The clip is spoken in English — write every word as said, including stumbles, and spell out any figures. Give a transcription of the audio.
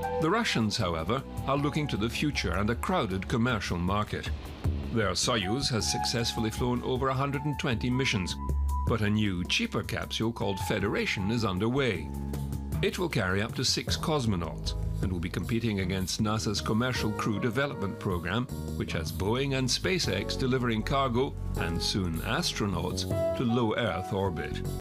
The Russians, however, are looking to the future and a crowded commercial market. Their Soyuz has successfully flown over one hundred twenty missions, but a new, cheaper capsule called Federation is underway. It will carry up to six cosmonauts and will be competing against NASA's Commercial Crew Development Program, which has Boeing and SpaceX delivering cargo and soon astronauts to low Earth orbit.